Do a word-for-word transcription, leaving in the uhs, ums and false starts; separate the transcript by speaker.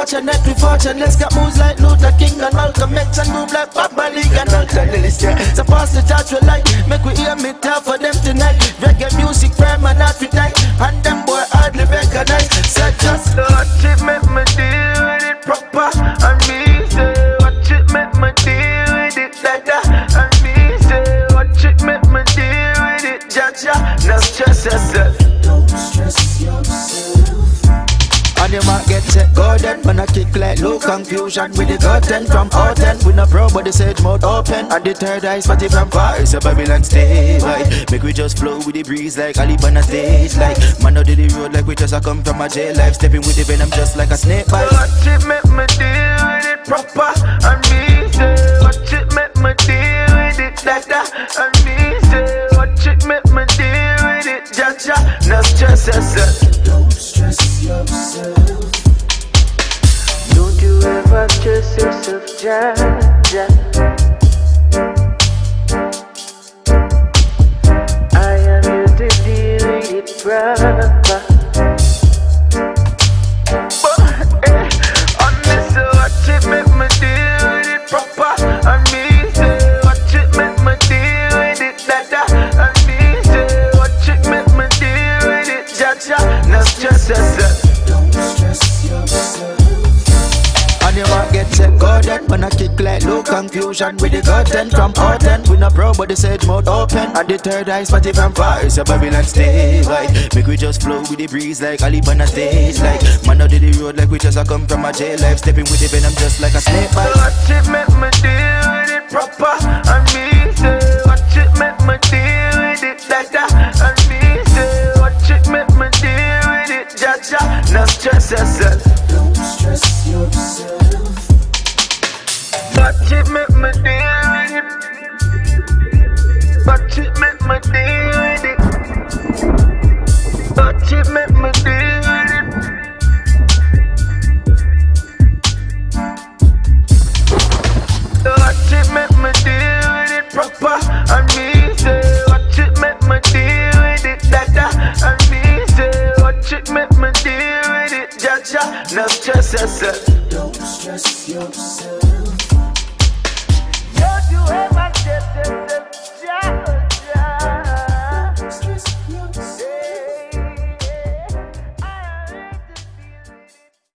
Speaker 1: fortunate, we fortunate. Let's get moves like Luther King and Malcolm X and move like Proppa and Alton Lillis, yeah. So pass the touch we like, make we hear me talk for them tonight. Reggae music, prime and appetite, and them boy hardly recognize. So just watch it, make me deal with it proper, and me say, watch it, make me deal with it like that, and me say, watch it, make me deal with it, Jaja. Now stress yourself, don't stress yourself. And you might get set golden. When I kick like low confusion with the curtain from out and we no pro but the sage mouth open. And the third eye spotty from far. So Babylon stay right. Make we just flow with the breeze like Ali on a stage. Like man out of the road like we just a come from a jail life. Stepping with the venom just like a snake bite. Watch it make me deal with it proper. And me say watch it make me deal with it like that. And me say watch it make me deal with it, Jaja. Now stress yourself, don't stress yourself. Don't you ever stress yourself, Jaja. I am here to deal with it proper. But, eh, on this, watch it make me deal with it proper. And me say, watch it make me deal with it dada. And me say, watch it make me deal with it, Jaja. Now stress yourself, don't stress yourself. And you might get set golden. When I kick like low confusion with the curtain from out and we no pro but the sage mouth open. And the third eye spotty from far. So Babylon stay right. Make we just flow with the breeze like Ali on a stage. Like man out of the road like we just a come from a jail life. Stepping with the venom just like a snake bite. Watch it make me deal with it proper. And me say watch it make me deal with it like that. And me say watch it make me deal with it, Jaja. Now stress yourself, don't stress yourself. Watch it make me deal with it. Watch it make me deal with it. Watch it make me deal with it. Watch it make me deal with it proper. And me say watch it make me deal with it dada. And me say watch it make me deal with it, Jaja. Now stress yourself, don't stress yourself.